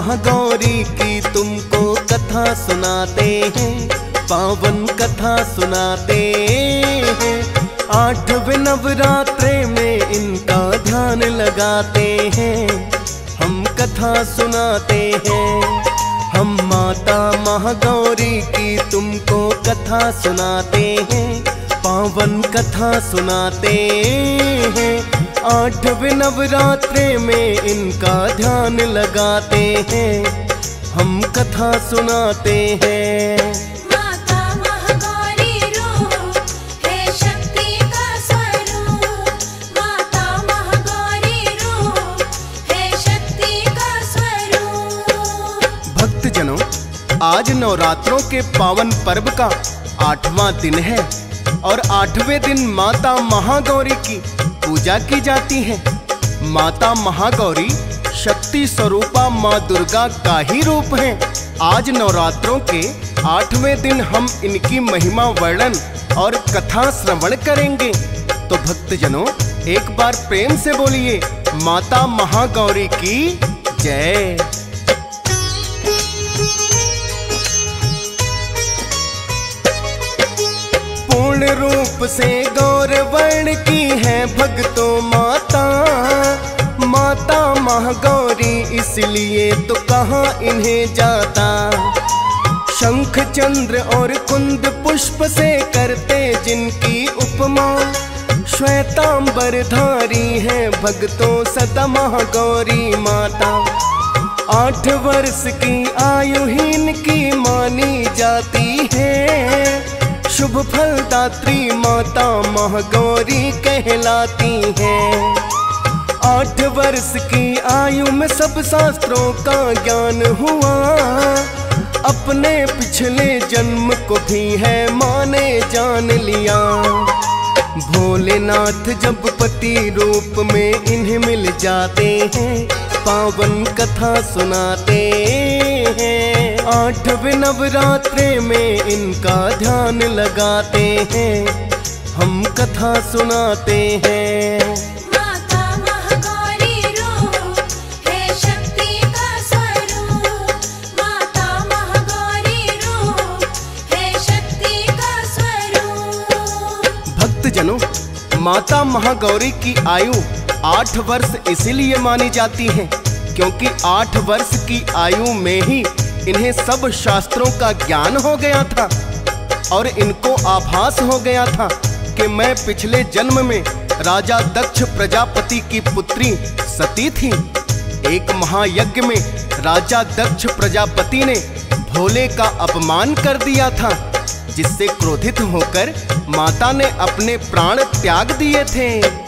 महागौरी की तुमको कथा सुनाते हैं, पावन कथा सुनाते हैं। 8वें नवरात्रे में इनका ध्यान लगाते हैं, हम कथा सुनाते हैं। हम माता महागौरी की तुमको कथा सुनाते हैं, पावन कथा सुनाते हैं। 8वें नवरात्रे में इनका ध्यान लगाते हैं, हम कथा सुनाते हैं। माता महागौरी रूप है शक्ति का स्वरूप, माता महागौरी रूप है शक्ति का स्वरूप। भक्तजनों, आज नवरात्रों के पावन पर्व का 8वां दिन है और 8वें दिन माता महागौरी की पूजा की जाती है। माता महागौरी शक्ति स्वरूपा माँ दुर्गा का ही रूप है। आज नवरात्रों के 8वें दिन हम इनकी महिमा वर्णन और कथा श्रवण करेंगे। तो भक्तजनों, एक बार प्रेम से बोलिए माता महागौरी की जय। पूर्ण रूप से गौर वर्ण की है भक्तों माता, माता महागौरी इसलिए तो कहा इन्हें जाता। शंख चंद्र और कुंद पुष्प से करते जिनकी उपमा, श्वेतांबर धारी है भक्तों सदा महागौरी माता। 8 वर्ष की आयु ही इनकी मानी जाती है, शुभ फलदात्री माता महागौरी कहलाती हैं। 8 वर्ष की आयु में सब शास्त्रों का ज्ञान हुआ, अपने पिछले जन्म को भी है माने जान लिया। भोलेनाथ जब पति रूप में इन्हें मिल जाते हैं, पावन कथा सुनाते हैं। 8वें नवरात्रे में इनका ध्यान लगाते हैं, हम कथा सुनाते हैं। माता महागौरी रूप है शक्ति का स्वरूप, माता महागौरी रूप है शक्ति का स्वरूप। भक्तजनों, माता महागौरी की आयु 8 वर्ष इसीलिए मानी जाती है क्योंकि 8 वर्ष की आयु में ही इन्हें सब शास्त्रों का ज्ञान हो गया था और इनको आभास हो गया था कि मैं पिछले जन्म में राजा दक्ष प्रजापति की पुत्री सती थी। एक महायज्ञ में राजा दक्ष प्रजापति ने भोले का अपमान कर दिया था, जिससे क्रोधित होकर माता ने अपने प्राण त्याग दिए थे।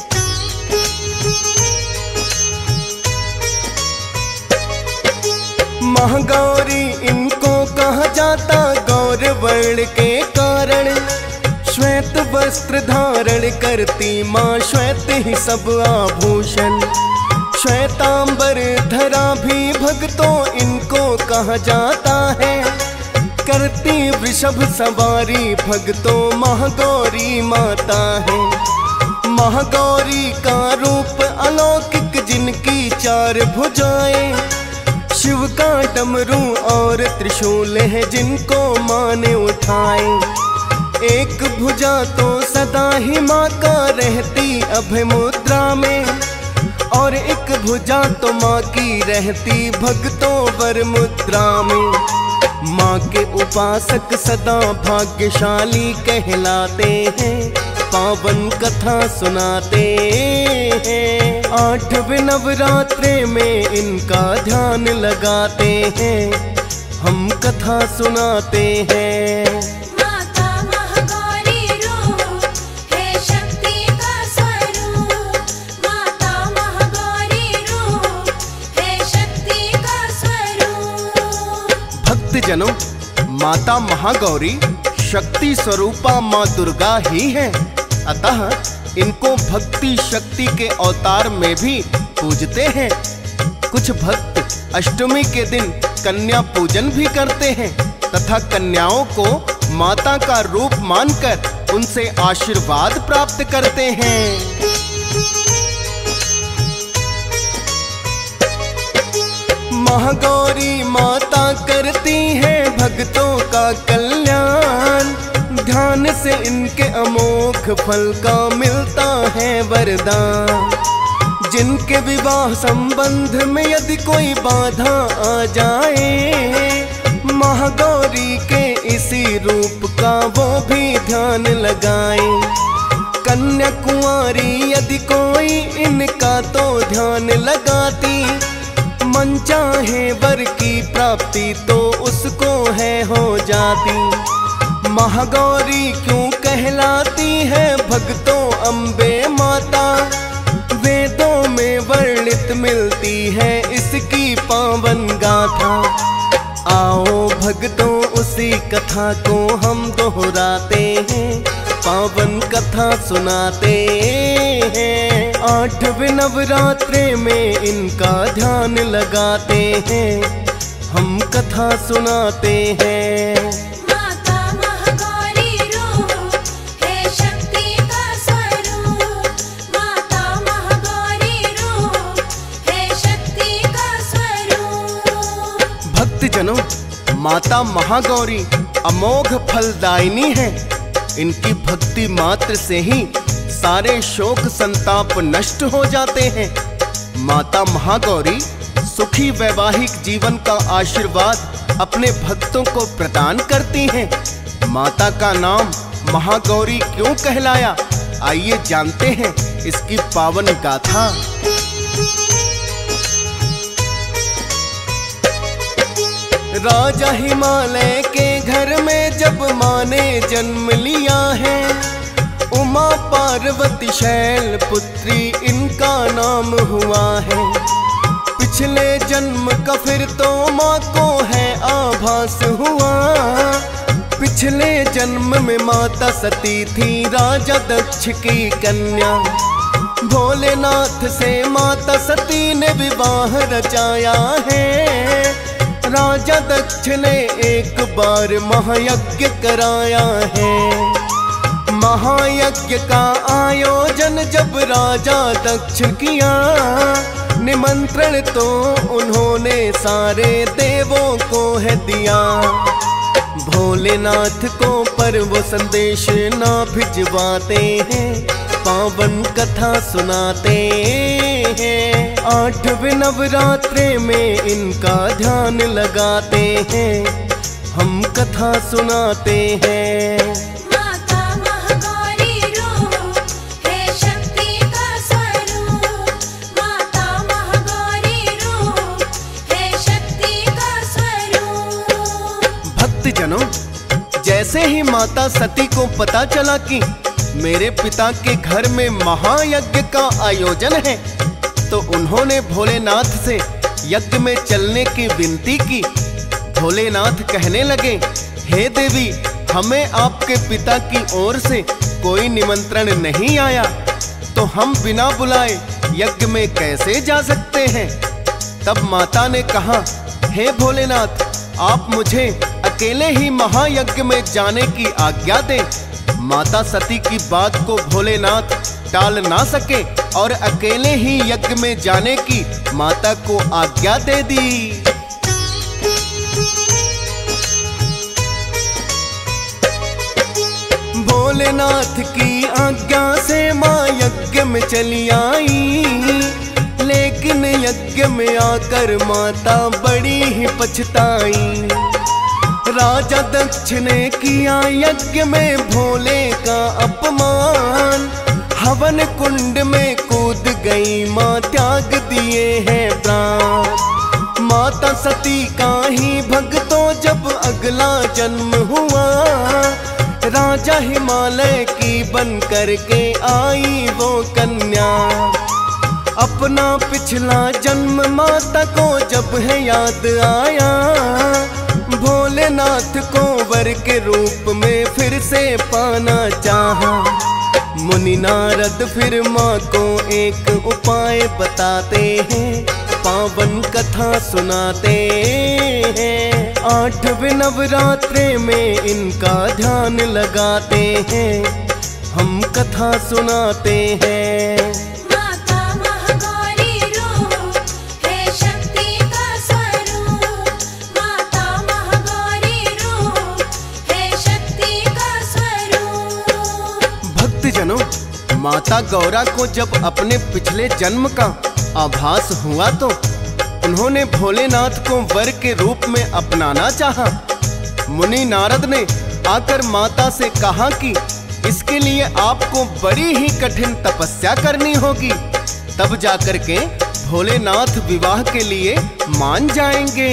महागौरी इनको कहा जाता गौर वर्ण के कारण, श्वेत वस्त्र धारण करती माँ श्वेत ही सब आभूषण। श्वेतांबर धरा भी भक्तों इनको कहा जाता है, करती वृषभ सवारी भक्तों महागौरी माता है। महागौरी का रूप अलौकिक जिनकी 4 भुजाएं, शिव का डमरू और त्रिशूल है जिनको माने उठाए। एक भुजा तो सदा ही माँ का रहती अभय मुद्रा में, और एक भुजा तो माँ की रहती भक्तों वर मुद्रा में। माँ के उपासक सदा भाग्यशाली कहलाते हैं, पावन कथा सुनाते हैं। 8वें नवरात्रे में इनका ध्यान लगाते हैं, हम कथा सुनाते हैं। माता महागौरी रूप है शक्ति का स्वरूप, माता महागौरी रूप है शक्ति का स्वरूप। भक्तजनों, माता महागौरी शक्ति स्वरूपा माँ दुर्गा ही है, अतः इनको भक्ति शक्ति के अवतार में भी पूजते हैं। कुछ भक्त अष्टमी के दिन कन्या पूजन भी करते हैं तथा कन्याओं को माता का रूप मानकर उनसे आशीर्वाद प्राप्त करते हैं। महागौरी माता करती है भक्तों का कल्याण, ध्यान से इनके अमोघ फल का मिलता है वरदान। जिनके विवाह संबंध में यदि कोई बाधा आ जाए, महागौरी के इसी रूप का वो भी ध्यान लगाए। कन्या कुंवारी यदि कोई इनका तो ध्यान लगाती, मन चाहे वर की प्राप्ति तो उसको है हो जाती। महागौरी क्यों कहलाती है भक्तों अम्बे माता, वेदों में वर्णित मिलती है इसकी पावन गाथा। आओ भक्तों उसी कथा को हम दोहराते हैं, पावन कथा सुनाते हैं। 8वें नवरात्रे में इनका ध्यान लगाते हैं, हम कथा सुनाते हैं। माता महागौरी रूप है शक्ति का स्वरूप, माता महागौरी रूप है शक्ति का स्वरूप। भक्तजनों, माता महागौरी अमोघ फलदायिनी है। इनकी भक्ति मात्र से ही सारे शोक संताप नष्ट हो जाते हैं। माता महागौरी सुखी वैवाहिक जीवन का आशीर्वाद अपने भक्तों को प्रदान करती हैं। माता का नाम महागौरी क्यों कहलाया, आइए जानते हैं इसकी पावन गाथा। राजा हिमालय के घर में जब माँ ने जन्म लिया है, उमा पार्वती शैल पुत्री इनका नाम हुआ है। पिछले जन्म का फिर तो माँ को है आभास हुआ, पिछले जन्म में माता सती थी राजा दक्ष की कन्या। भोलेनाथ से माता सती ने विवाह रचाया है, राजा दक्ष ने एक बार महायज्ञ कराया है। महायज्ञ का आयोजन जब राजा दक्ष किया, निमंत्रण तो उन्होंने सारे देवों को है दिया। भोलेनाथ को पर वो संदेश ना भिजवाते हैं, पावन कथा सुनाते हैं। 8वें नवरात्रे में इनका ध्यान लगाते हैं, हम कथा सुनाते हैं। माता महागौरी रूप है शक्ति का स्वरूप, माता महागौरी रूप है शक्ति का स्वरूप। भक्तजनों, जैसे ही माता सती को पता चला कि मेरे पिता के घर में महायज्ञ का आयोजन है, तो उन्होंने भोलेनाथ से यज्ञ में चलने की विनती की। भोलेनाथ कहने लगे, हे देवी, हमें आपके पिता की ओर से कोई निमंत्रण नहीं आया, तो हम बिना बुलाए यज्ञ में कैसे जा सकते हैं। तब माता ने कहा, हे भोलेनाथ, आप मुझे अकेले ही महायज्ञ में जाने की आज्ञा दें। माता सती की बात को भोलेनाथ टाल ना सके और अकेले ही यज्ञ में जाने की माता को आज्ञा दे दी। भोलेनाथ की आज्ञा से माँ यज्ञ में चली आई, लेकिन यज्ञ में आकर माता बड़ी ही पछताई। राजा दक्ष ने किया यज्ञ में भोले का अपमान, हवन कुंड में कूद गई माँ, त्याग दिए हैं प्राण। माता सती का ही भक्तों जब अगला जन्म हुआ, राजा हिमालय की बन करके आई वो कन्या। अपना पिछला जन्म माता को जब है याद आया, भोलेनाथ को वर के रूप में फिर से पाना चाहा। मुनि नारद फिर माँ को एक उपाय बताते हैं, पावन कथा सुनाते हैं। 8वें नवरात्रे में इनका ध्यान लगाते हैं, हम कथा सुनाते हैं। माता महागौरी रूप है शक्ति का स्वरूप, माता गौरा को जब अपने पिछले जन्म का आभास हुआ तो उन्होंने भोलेनाथ को वर के रूप में अपनाना चाहा। मुनि नारद ने आकर माता से कहा कि इसके लिए आपको बड़ी ही कठिन तपस्या करनी होगी, तब जाकर के भोलेनाथ विवाह के लिए मान जाएंगे।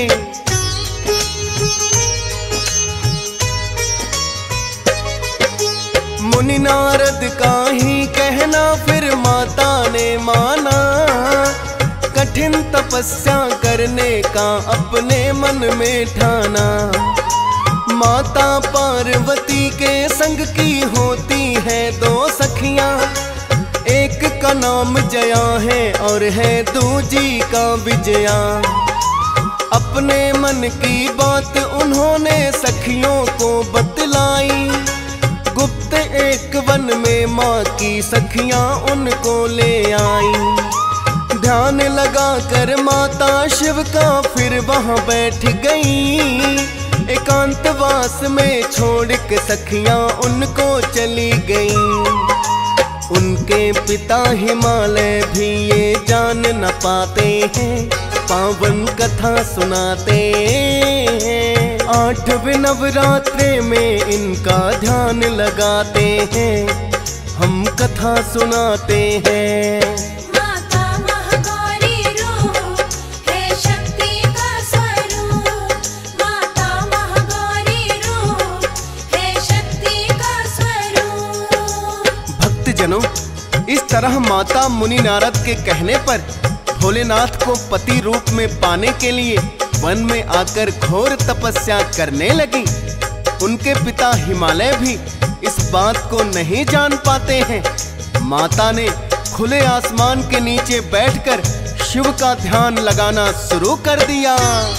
मुनि नारद का ही कहना फिर माता ने माना, कठिन तपस्या करने का अपने मन में ठाना। माता पार्वती के संग की होती है दो सखियां, एक का नाम जया है और है दूजी का विजया। अपने मन की बात उन्होंने सखियों को बतलाई, गुप्त एक वन में माँ की सखियां उनको ले आई। ध्यान लगा कर माता शिव का फिर वहां बैठ गई, एकांतवास में छोड़ के सखियां उनको चली गईं। उनके पिता हिमालय भी ये जान न पाते हैं, पावन कथा सुनाते हैं। 8वें नवरात्रे में इनका ध्यान लगाते हैं, हम कथा सुनाते हैं। माता महागौरी रूप है शक्ति का स्वरूप, माता महागौरी रूप है शक्ति का स्वरूप। भक्तजनों, इस तरह माता मुनि नारद के कहने पर भोलेनाथ को पति रूप में पाने के लिए वन में आकर घोर तपस्या करने लगी। उनके पिता हिमालय भी इस बात को नहीं जान पाते हैं। माता ने खुले आसमान के नीचे बैठकर शिव का ध्यान लगाना शुरू कर दिया।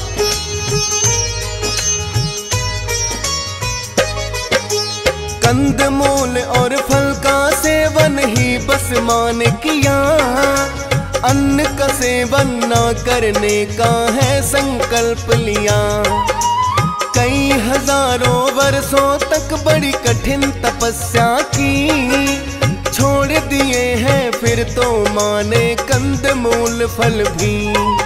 कंदमूल और फल का सेवन ही बस मान किया, अन्न का सेवन न करने का है संकल्प लिया। कई हजारों वर्षों तक बड़ी कठिन तपस्या की, छोड़ दिए हैं फिर तो माने कंदमूल फल भी।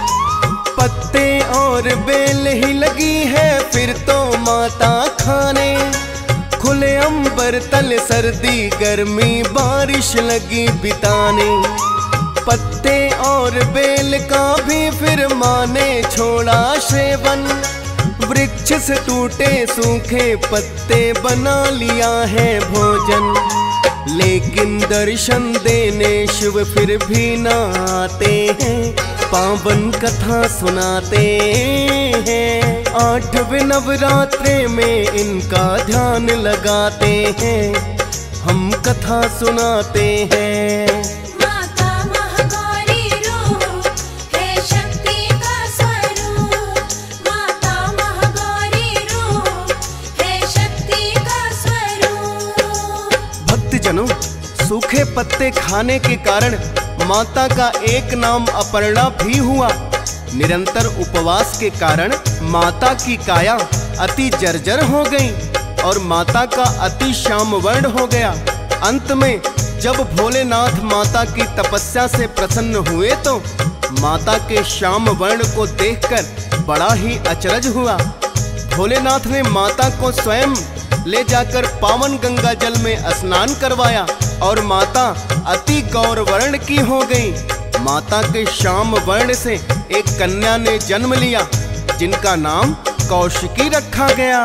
पत्ते और बेल ही लगी है फिर तो माता खाने, खुले अंबर तल सर्दी गर्मी बारिश लगी बिताने। पत्ते और बेल का भी फिर माने छोड़ा सेवन, वृक्ष से टूटे सूखे पत्ते बना लिया है भोजन। लेकिन दर्शन देने शिव फिर भी न आते हैं, पावन कथा सुनाते हैं। 8वें नवरात्रे में इनका ध्यान लगाते हैं, हम कथा सुनाते हैं। माता महागौरी रूप है शक्ति का स्वरूप, माता महागौरी रूप है शक्ति का स्वरूप। भक्तजनों, सूखे पत्ते खाने के कारण माता का एक नाम अपर्णा भी हुआ। निरंतर उपवास के कारण माता की काया अति जर्जर हो गई और माता का अति श्याम वर्ण हो गया। अंत में जब भोलेनाथ माता की तपस्या से प्रसन्न हुए तो माता के श्याम वर्ण को देखकर बड़ा ही अचरज हुआ। भोलेनाथ ने माता को स्वयं ले जाकर पावन गंगा जल में स्नान करवाया और माता अति गौर वर्ण की हो गई। माता के श्याम वर्ण से एक कन्या ने जन्म लिया, जिनका नाम कौशिकी रखा गया।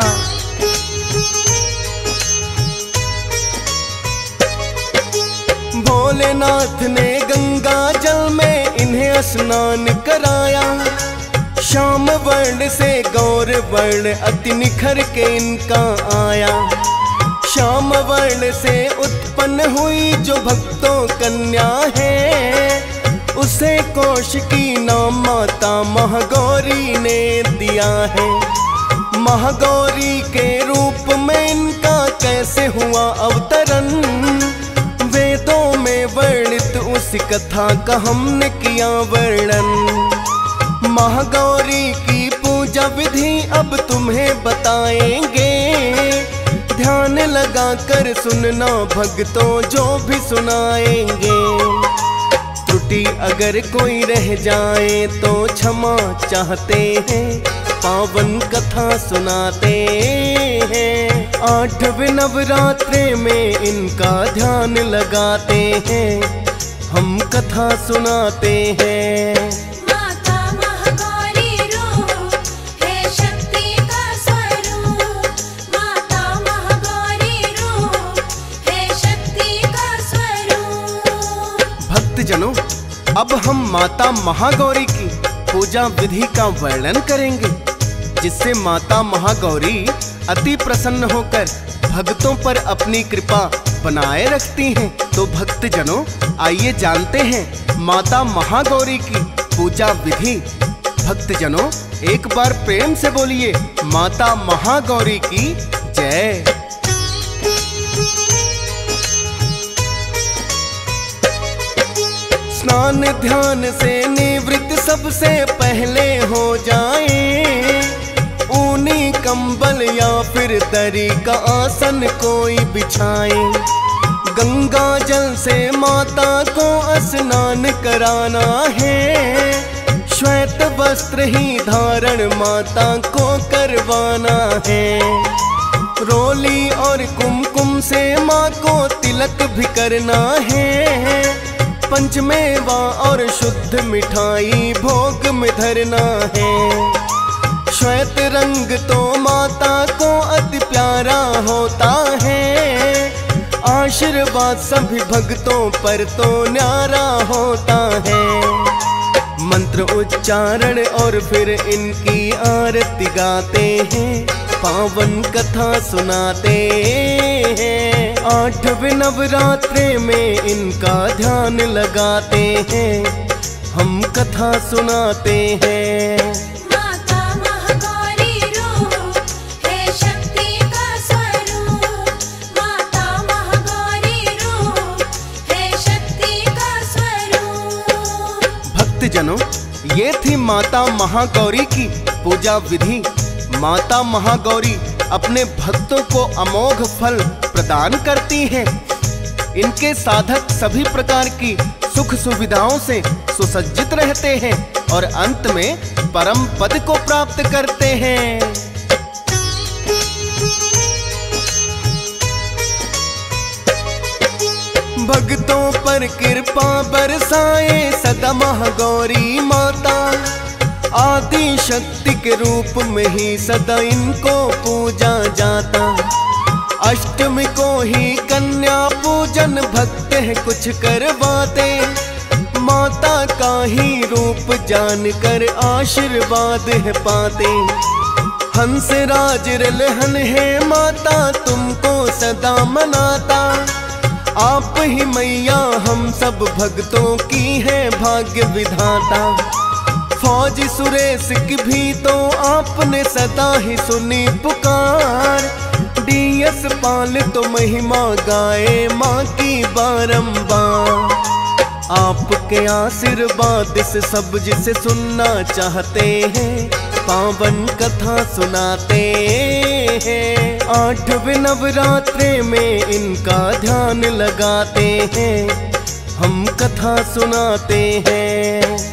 भोलेनाथ ने गंगा जल में इन्हें स्नान कराया, श्याम वर्ण से गौर वर्ण अति निखर के इनका आया। श्याम वर्ण से उत्पन्न हुई जो भक्तों कन्या है, उसे कौशिकी नाम माता महागौरी ने दिया है। महागौरी के रूप में इनका कैसे हुआ अवतरण, वेदों में वर्णित उस कथा का हमने किया वर्णन। महागौरी की पूजा विधि अब तुम्हें बताएंगे, ध्यान लगा कर सुनना भक्तों जो भी सुनाएंगे। त्रुटि अगर कोई रह जाए तो क्षमा चाहते हैं, पावन कथा सुनाते हैं। 8वें नवरात्रे में इनका ध्यान लगाते हैं, हम कथा सुनाते हैं। माता महागौरी रूप है शक्ति का स्वरूप, माता महागौरी रूप है शक्ति का स्वरूप। भक्तजनों, अब हम माता महागौरी की पूजा विधि का वर्णन करेंगे, जिससे माता महागौरी अति प्रसन्न होकर भक्तों पर अपनी कृपा बनाए रखती हैं। तो भक्तजनों, आइए जानते हैं माता महागौरी की पूजा विधि। भक्तजनों, एक बार प्रेम से बोलिए माता महागौरी की जय। स्नान ध्यान से निवृत्त सबसे पहले हो जाए, ऊनी कंबल या फिर दरी का आसन कोई बिछाए। गंगा जल से माता को स्नान कराना है, श्वेत वस्त्र ही धारण माता को करवाना है। रोली और कुमकुम से माँ को तिलक भी करना है, पंचमेवा और शुद्ध मिठाई भोग में धरना है। श्वेत रंग तो माता को अति प्यारा होता है, आशीर्वाद सभी भक्तों पर तो न्यारा होता है। मंत्र उच्चारण और फिर इनकी आरती गाते हैं, पावन कथा सुनाते हैं। 8वें नवरात्रे में इनका ध्यान लगाते हैं, हम कथा सुनाते हैं। माता महागौरी रूप है शक्ति का स्वरूप, माता महागौरी रूप है शक्ति का स्वरूप। भक्तजनों, ये थी माता महागौरी की पूजा विधि। माता महागौरी अपने भक्तों को अमोघ फल प्रदान करती हैं। इनके साधक सभी प्रकार की सुख सुविधाओं से सुसज्जित रहते हैं और अंत में परम पद को प्राप्त करते हैं। भक्तों पर कृपा बरसाए सदा महागौरी माता, आदि शक्ति के रूप में ही सदा इनको पूजा जाता। अष्टमी को ही कन्या पूजन भक्त है कुछ करवाते, माता का ही रूप जानकर आशीर्वाद है पाते। हंस राज रलहन है माता तुमको सदा मनाता, आप ही मैया हम सब भक्तों की है भाग्य विधाता। फौज सुरेश की भी तो आपने सदा ही सुनी पुकार, डीएस पाल तो महिमा गाए माँ की बारंबार। आपके आशीर्वाद से सब जिसे सुनना चाहते हैं, पावन कथा सुनाते हैं। 8वें नवरात्रे में इनका ध्यान लगाते हैं, हम कथा सुनाते हैं।